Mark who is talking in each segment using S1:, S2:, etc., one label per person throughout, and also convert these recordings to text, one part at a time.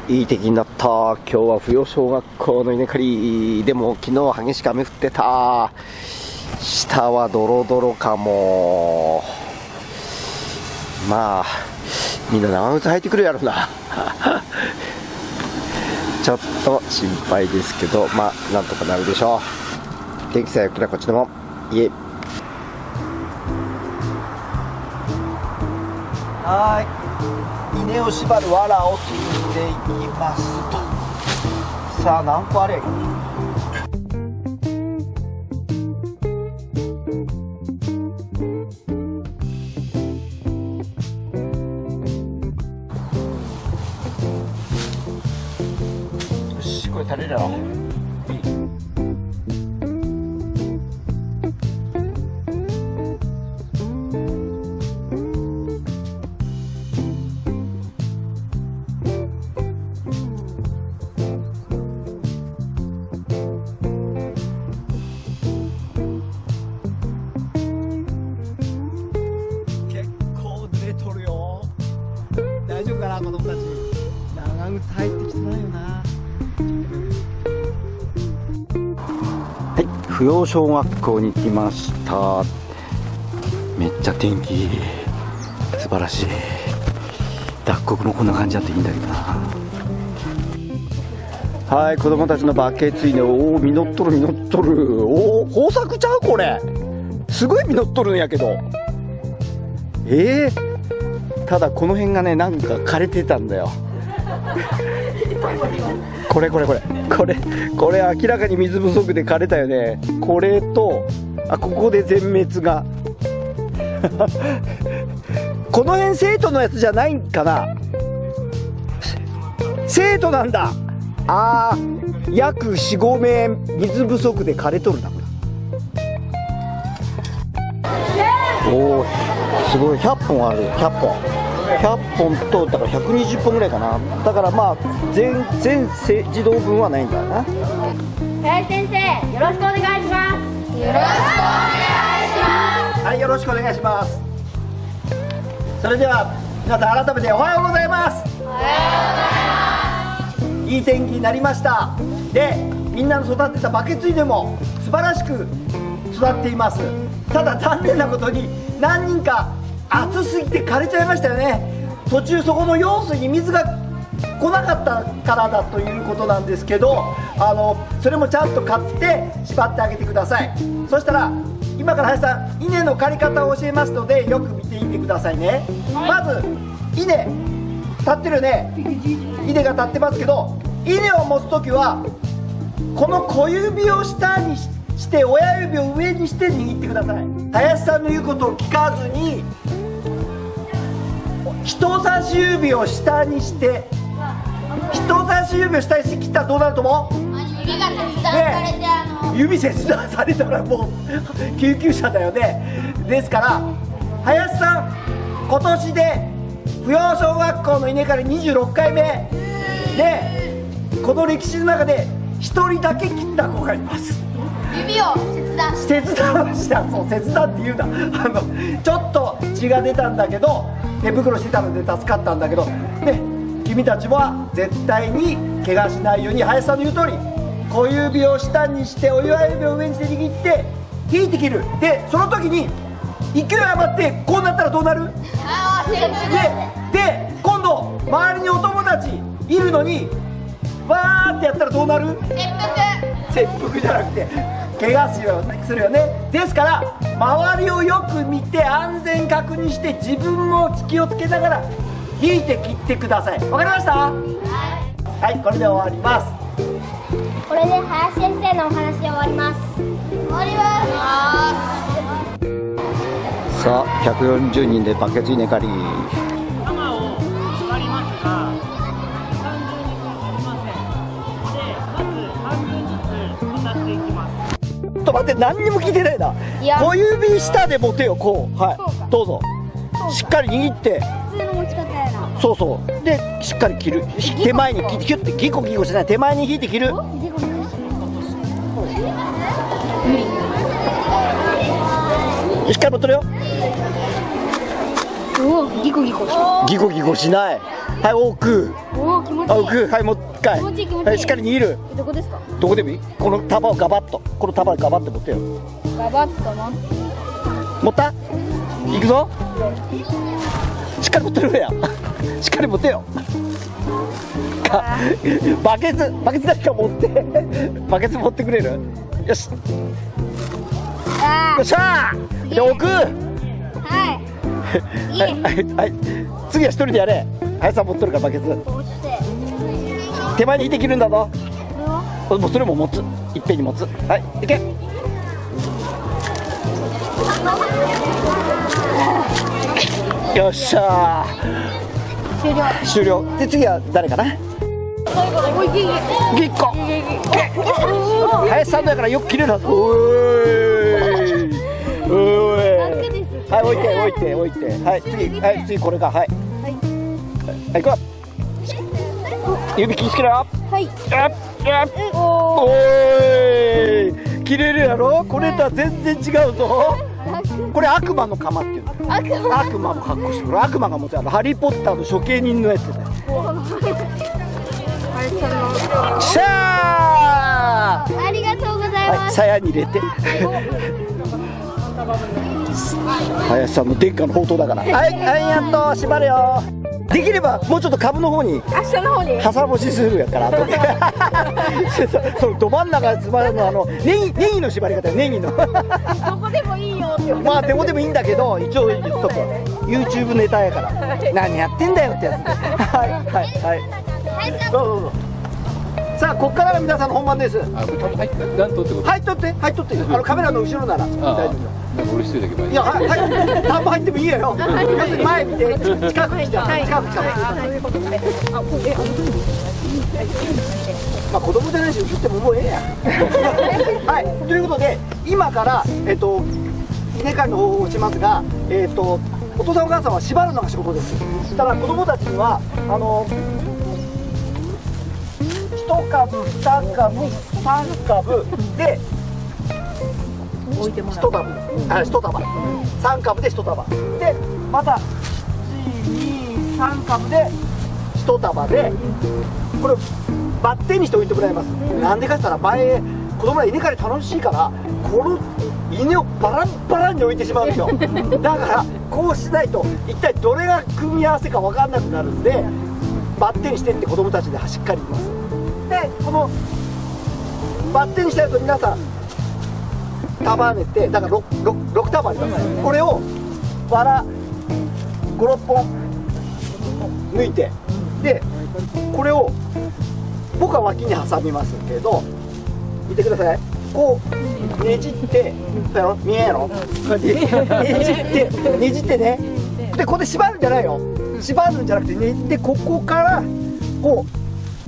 S1: いい天気になった。今日は扶養小学校の稲刈りでも昨日激しく雨降ってた。下はドロドロかも。まあみんな長靴履いてくるやろなちょっと心配ですけど、まあなんとかなるでしょう。天気さえ良ければこっちでもいえ。稲を縛る藁を積んでいきますと。さあ何個あれ。よし、これ足りるやろ。大丈夫かな、子供たち。長靴入ってきてないよな。はい、扶養小学校に来ました。めっちゃ天気素晴らしい。脱穀もこんな感じだっていいんだけどな。はい、子供たちのバケツ稲。おお、実っとる実っとる。おお、豊作ちゃうこれ。すごい実っとるんやけど。ただこの辺がね、なんか枯れてたんだよこれ明らかに水不足で枯れたよね。これとここで全滅がこの辺生徒のやつじゃないんかな。生徒なんだ。約 4,5 名水不足で枯れとるな。おお、すごい。100本ある。100本と、だから120本ぐらいかな。だからまあ全児童分はないんだな。
S2: 林先生、よろしくお願いします。よろしくお願いします。
S1: はい、よろしくお願いします。それでは皆さん改めておはようございます。おはようございます。いい天気になりました。で、みんなの育てたバケツ稲も素晴らしく育っています。ただ残念なことに何人か暑すぎて枯れちゃいましたよね。途中そこの用水に水が来なかったからだということなんですけど、それもちゃんと買って縛ってあげてください。そしたら今から林さん、稲の刈り方を教えますのでよく見ていてくださいね。まず稲立ってるよね。稲が立ってますけど、稲を持つ時はこの小指を下にして親指を上にして握ってください。林さんの言うことを聞かずに人差し指を下にして、人差し指を下にして切ったらどうなると思う？
S2: 指が切断されて、
S1: 指切断されたらもう救急車だよね。ですから林さん、今年で扶養小学校の稲刈り26回目で、この歴史の中で1人だけ切った子がいます。
S2: 指を切断した。
S1: そう、切断って言うな。ちょっと血が出たんだけど、手袋してたので助かったんだけどね。君たちは絶対に怪我しないように、林さんの言う通り小指を下にして親指を上にして握って引いて切る。でその時に勢い余ってこうなったらどうなる？で今度周りにお友達いるのにわーってやったらどうなる？切腹じゃなくて怪我するよね。ですから周りをよく見て安全確認して自分も気をつけながら引いて切ってください。わかりました？はい、これで終わります。
S2: これで林先生のお話で終わります。終わります。
S1: さあ、140人でバケツ稲刈り。
S3: 鎌を縛りますが、30人分はありません。で、まず半分ずつ渡していきます。
S1: ちょっと待って、何にも聞いてないな。
S2: いや、
S1: 小指下で持てよ、こう。はい、どうぞ。しっかり握って。
S2: 普通の持ち方やな。
S1: そうそう。で、しっかり切る。手前にキュッてギコギコしない。手前に引いて切る。しっかり持ってるよ。
S2: おお、ギコギコしてる。
S1: ギコギコしない。 はい、奥。
S2: おお、気持ちいい。
S1: 奥、はい、もう一回。
S2: 気持ちいい気持ちいい
S1: はい、しっかり握る。
S2: どこですか？
S1: どこでもいい。この束をガバッと、この束ガバッと持ってよ。
S2: ガバッとな。
S1: 持った？行くぞ。しっかり持ってるやん。しっかり持ってよ。バケツだけ持って。バケツ持ってくれる？よし。よっしゃー。で、奥。
S2: はい。
S1: はいはい。次は一人でやれ。林さん持っとるからバケツ。手前に引いて切るんだぞ。もうそれも持つ。いっぺんに持つ。はい、いけ。よっしゃー。終了。で次は誰かな。ぎっこ。林さんのやからよく切れるはず。おーい。おーい。はい、置いて。はい、次これか。はい。はい、行こう。指気ぃつけろ。はい。おーい。切れるやろ。これとは全然違うぞ。これ悪魔の鎌っていうの。悪魔の格好してる。悪魔が持つハリー・ポッターの処刑人のやつだよ。しゃー。
S2: ありがとうござい
S1: はい、
S2: ます。
S1: 鞘に入れて。林さんの殿下の宝刀だから。はい、やっと縛るよ。できればもうちょっと株の方に
S2: 下の方に
S1: 挟もしするやから後で。そうど真ん中で縛るのネギの縛り方よ。ネギの。
S2: どこでもいいよって。
S1: まあどこでもいいんだけど一応言っとくわ。YouTube ネタやから。何やってんだよってやつ。はい。どうぞ。さあここからが皆さんの本番です。
S4: 入っとってこと？
S1: 入っとって。カメラの後ろなら大丈夫よ。
S4: なんか俺一人だけ前。
S1: いや、はい、田んぼ入ってもいいよ。要するに前見て、近く来た。まあ、子供じゃないし、映ってももうええやん。はい、ということで、今から、稲刈りの方法をしますが、お父さんお母さんは縛るのが仕事です。ただ、子供たちには、1株、2株、3株で。1束、3株で1束で、また3株で1束で、これバッテンにしておいてもらいます。なんでかって言ったら前子供ら稲刈り楽しいからこの稲をバランバランに置いてしまうんですよ。だからこうしないと一体どれが組み合わせか分かんなくなるんで、バッテンにしてって子供たちでしっかり言います。でこのバッテンにしたやつを皆さん束ねて、だから 6束あります。これをわら5、6本抜いて、でこれを僕は脇に挟みますけど、見てください。こうねじって、見えんやろ。ねじってね。でここで縛るんじゃないよ。縛るんじゃなくてねじって、ここからこう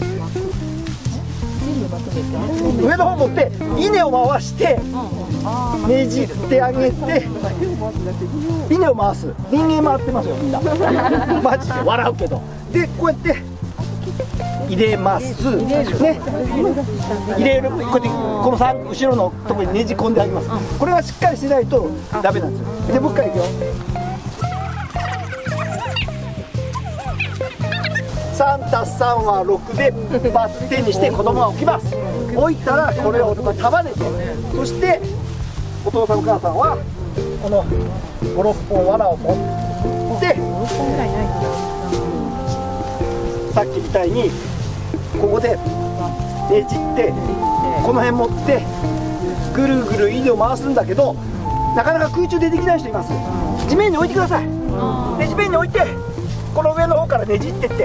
S1: 上の方持って稲を回してねじってあげて、稲を回す。人間回ってますよみんな。マジで笑うけど。でこうやって入れますね。入れる。こうやってこの後ろのところにねじ込んであげます。これはしっかりしないとダメなんですよ。でもう一回いくよ。3+3は6でバッテンにして子供が置きます。置いたらこれを束ねて、そしてお父さんお母さんはこの5、6本藁を持ってさっきみたいにここでねじってこの辺持ってぐるぐる稲を回すんだけど、なかなか空中でできない人います。地面に置いてください。で地面に置いてこの上の方からねじってって、で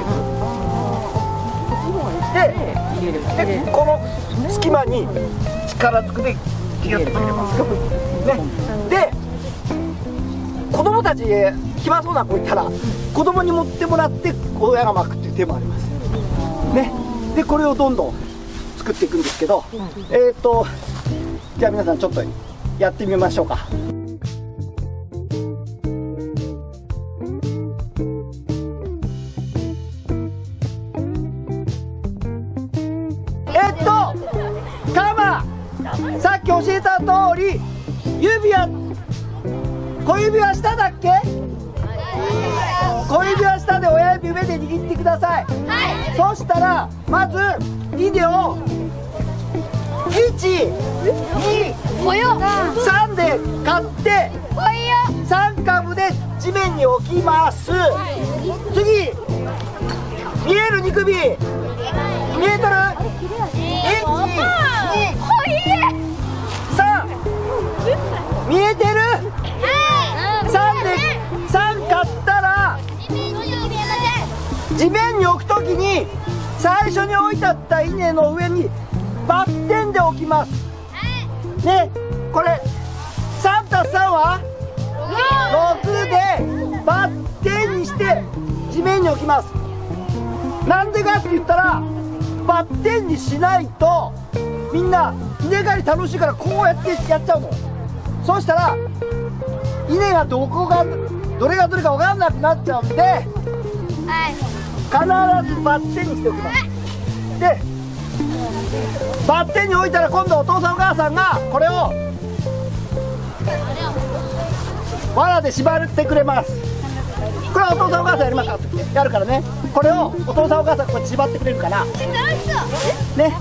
S1: この隙間に力ずくでギュッと入れますね。で子供たち暇そうな子いたら子供に持ってもらって親が巻くっていう手もありますね。でこれをどんどん作っていくんですけど、じゃあ皆さんちょっとやってみましょうか。さっき教えた通り小指は下だっけ？小指は下で親指に上で握ってください。
S2: はい。
S1: そしたらまず稲を1、2、
S2: およ。
S1: 3で買って
S2: およ。
S1: 3株で地面に置きます。次、見える肉火、見えとる？ 1、2、3、見えてる？3で3買ったら地面に置くときに最初に置いてあった稲の上にバッテンで置きますね。これ3たす3は6でバッテンにして地面に置きます。なんでかって言ったらバッテンにしないとみんな稲刈り楽しいからこうやってやっちゃうの。そうしたら稲がどれがどれか分からなくなっちゃうんで必ずバッテンにしておきます。でバッテンに置いたら今度お父さんお母さんがこれを罠で縛ってくれます。これはお父さんお母さんやるからね。これをお父さんお母さんこう縛ってくれるからね。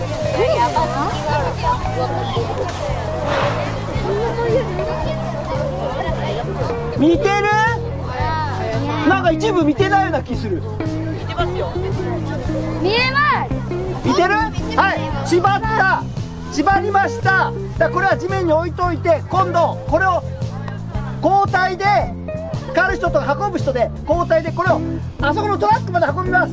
S1: 見てる？なんか一部見てないような気する。
S2: 見えます。
S1: 見てる？はい、縛りました。だからこれは地面に置いといて、今度これを交代で刈る人と運ぶ人で交代でこれをあそこのトラックまで運びます。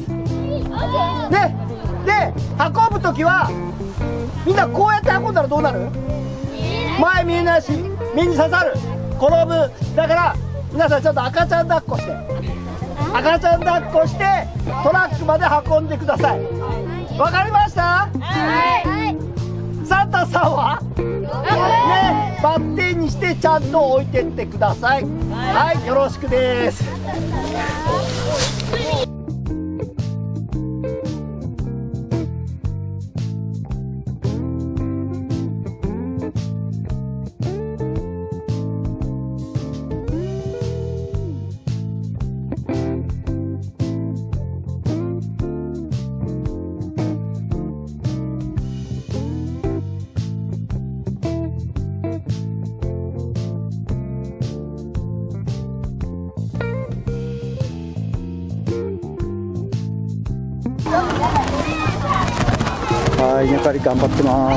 S1: で運ぶ時はみんなこうやって運んだらどうなる？前見えないし目に刺さる、転ぶ。だから皆さんちょっと赤ちゃん抱っこしてトラックまで運んでください。わかりました？サンタさんはね、バッテンにしてちゃんと置いてってください。はい、よろしくです。はい、稲刈り頑張ってます。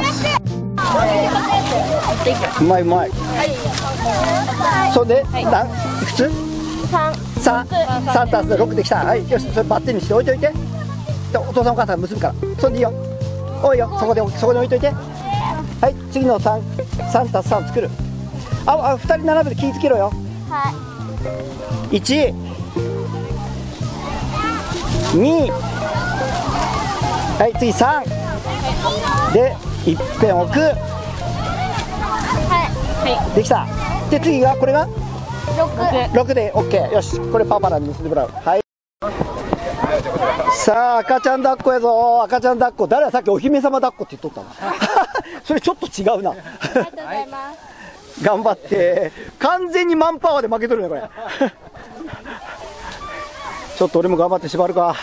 S1: うまいうまい。それで、いくつ？3たす6できた。はい、よし、それバッテンにして置いといて。でお父さんお母さん結ぶから、それでいいよ。おいよ、そこに置いといて。はい、次の3たす3作る。2人並べて気ぃつけろよ。1、2、はい、次3でいっぺん置く。できた。で次がこれが6で OK。 よし、これパパらに結んでもらう。はい、さあ赤ちゃん抱っこやぞ。赤ちゃん抱っこ、誰はさっきお姫様抱っこって言っとったのそれちょっと違うな。頑張って。完全にマンパワーで負けとるねこれちょっと俺も頑張って縛るか。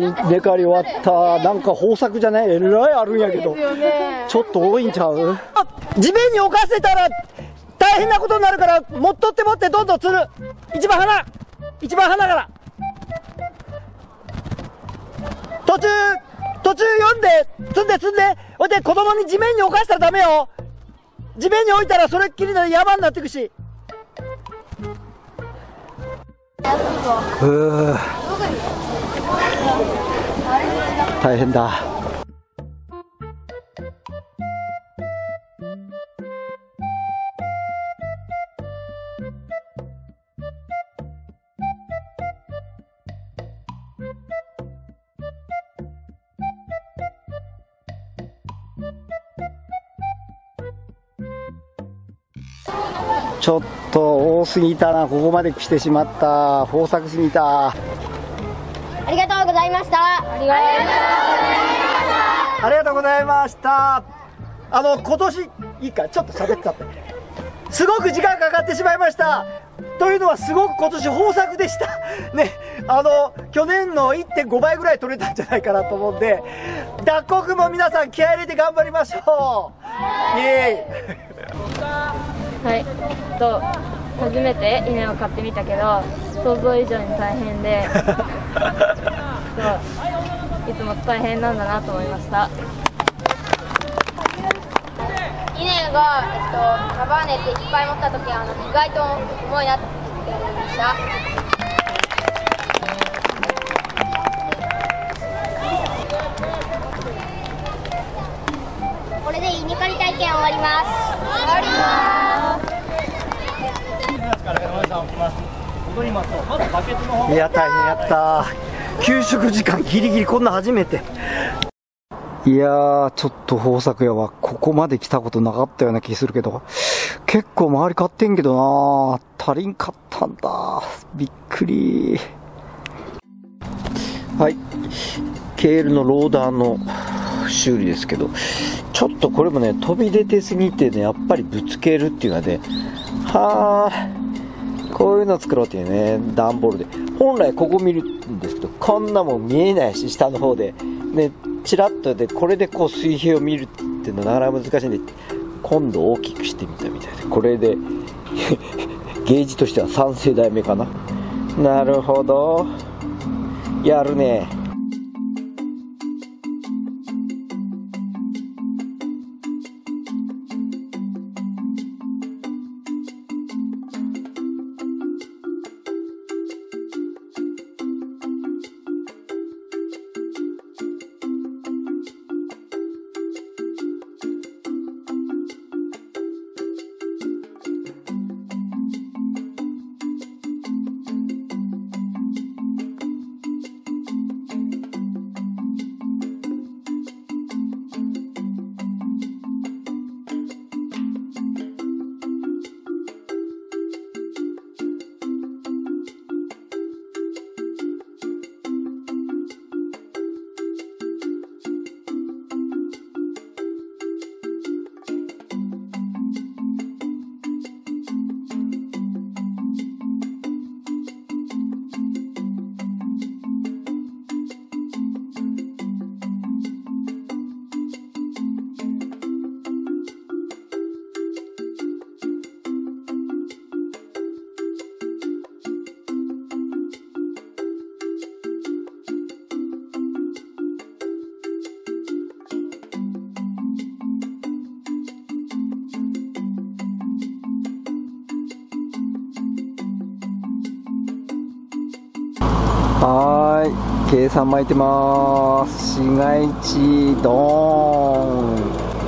S1: 入れ替わり終わった。なんか豊作じゃない、えらいあるんやけど、ちょっと多いんちゃう。地面に置かせたら大変なことになるから、持っとってどんどん釣る。一番花から途中読んで積んで、ほいで子供に地面に置かせたらダメよ。地面に置いたらそれっきりの山になっていくし。大変だ。ちょっと多すぎたな。ここまで来てしまった。豊作すぎた。
S2: ありがとうございました。
S1: ありがとうございました。今年いいか、ちょっと喋っちゃって、すごく時間かかってしまいました。というのはすごく今年豊作でしたね。去年の 1.5 倍ぐらい取れたんじゃないかなと思うんで、脱穀も皆さん気合い入れて頑張りましょう。イエーイ。
S5: はい、初めて稲を買ってみたけど想像以上に大変でいつも大変なんだなと思いました。
S2: 稲が、束ねていっぱい持った時は意外と重いなって思いました。これで稲刈り体験終わります。
S1: いや大変やった。給食時間ギリギリ、こんな初めて。いやーちょっと豊作やわ。ここまで来たことなかったような気するけど、結構周り買ってんけどな。足りんかったんだ。びっくり。はい、ケールのローダーの修理ですけど、ちょっとこれもね飛び出てすぎてね、やっぱりぶつけるっていうのはね、こういうの作ろうっていうね、段ボールで。本来ここ見るんですけど、こんなもん見えないし、下の方でね、チラッとで、これでこう水平を見るっていうのはなかなか難しいんで、今度大きくしてみたみたいで、これでゲージとしては3世代目かな。なるほど、やるね。計算巻いてます。市街地ドーン。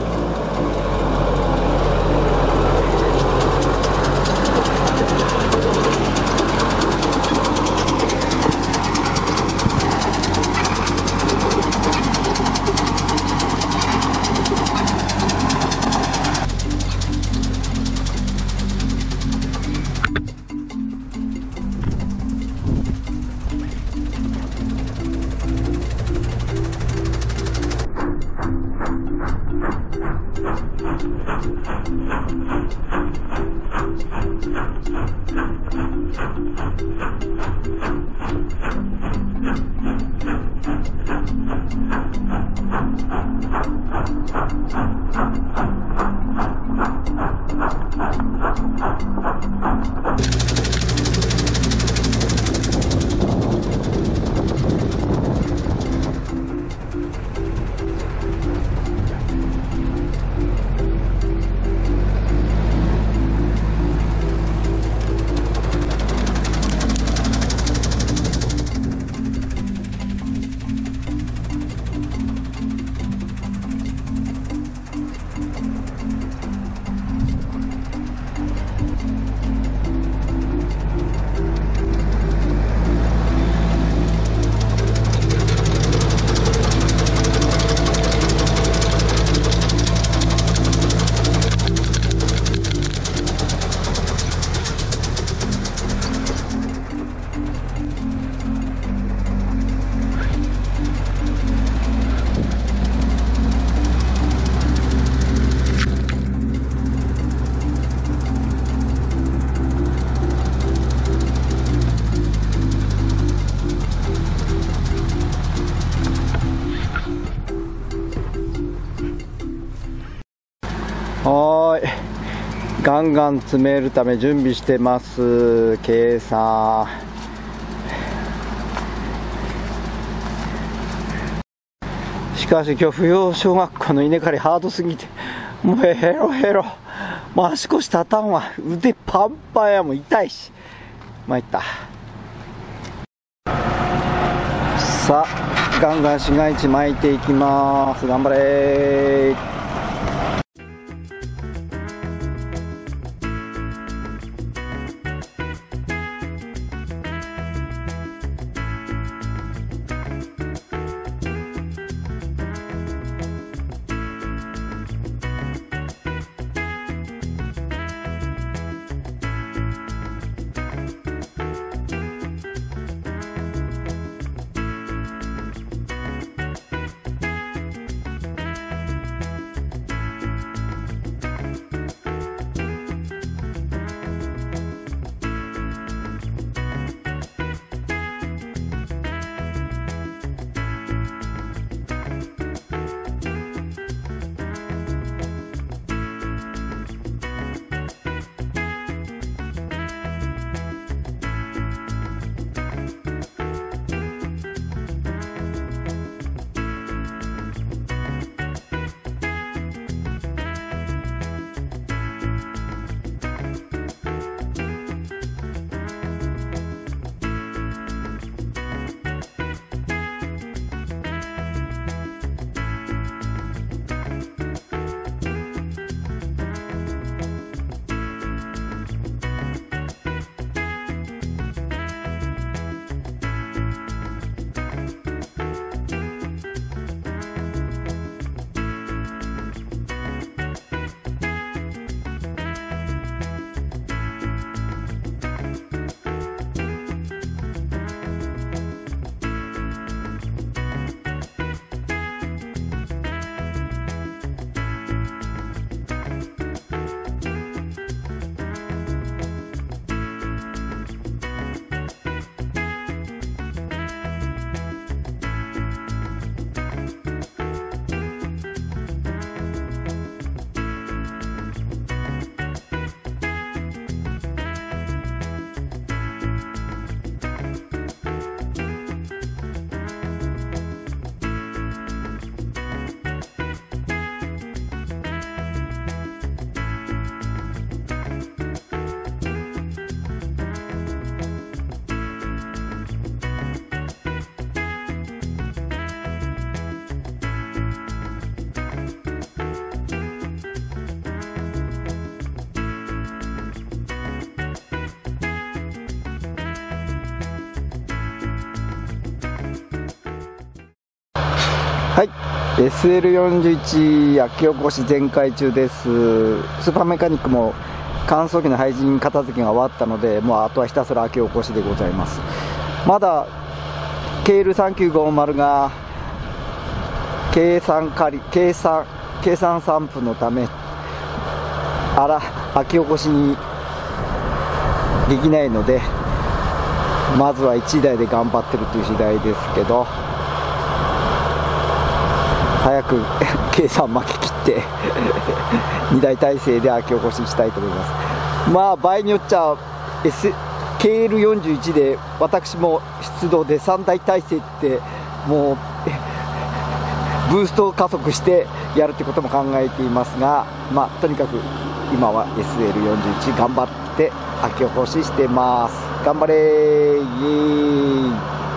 S1: ガンガン詰めるため準備してます。計算しかし今日扶養小学校の稲刈りハードすぎてもうヘロヘロ、もう足腰立たんわ、腕パンパンや、もう痛いし参った。さあガンガン市街地巻いていきます。頑張れー。はい、SL41 秋おこし全開中です。スーパーメカニックも乾燥機の廃人片付けが終わったので、もうあとはひたすら秋おこしでございます。まだ KL3950 が計算散布のため秋おこしにできないので、まずは1台で頑張ってるという次第ですけど、早く計算巻き切って2台体制で秋おこししたいと思います。まあ場合によっちゃ KL41 で私も出動で3台体制ってもうブースト加速してやるってことも考えていますが、まあとにかく今は SL41 頑張って秋おこししてます。頑張れー、イエーイ。